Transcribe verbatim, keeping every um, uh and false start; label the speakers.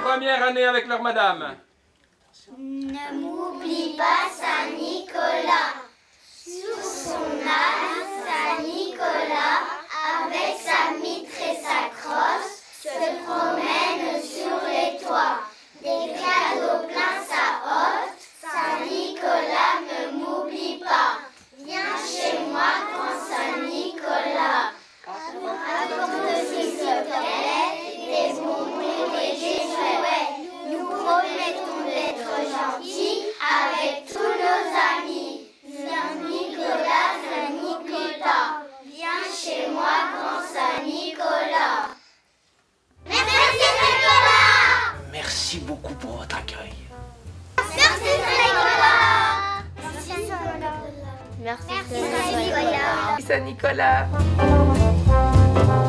Speaker 1: première année avec leur madame.
Speaker 2: Ne m'oublie pas, Saint Nicolas. Sous son âne, Saint Nicolas, avec sa mitre et sa crosse, se promène sur les toits. Des cadeaux plein sa hotte, Saint Nicolas ne m'oublie pas. Viens chez moi, grand Saint Nicolas. Apporte s'il te plaît des bonbons et des jouets. Nous promettons d'être gentils avec tous nos amis. Saint Nicolas, Saint Nicolas, viens chez moi, grand Saint Nicolas. Merci Nicolas.
Speaker 3: Merci beaucoup pour votre accueil.
Speaker 2: Merci Saint Nicolas. Merci Saint Nicolas.
Speaker 4: Merci Saint Nicolas.
Speaker 5: Saint Nicolas.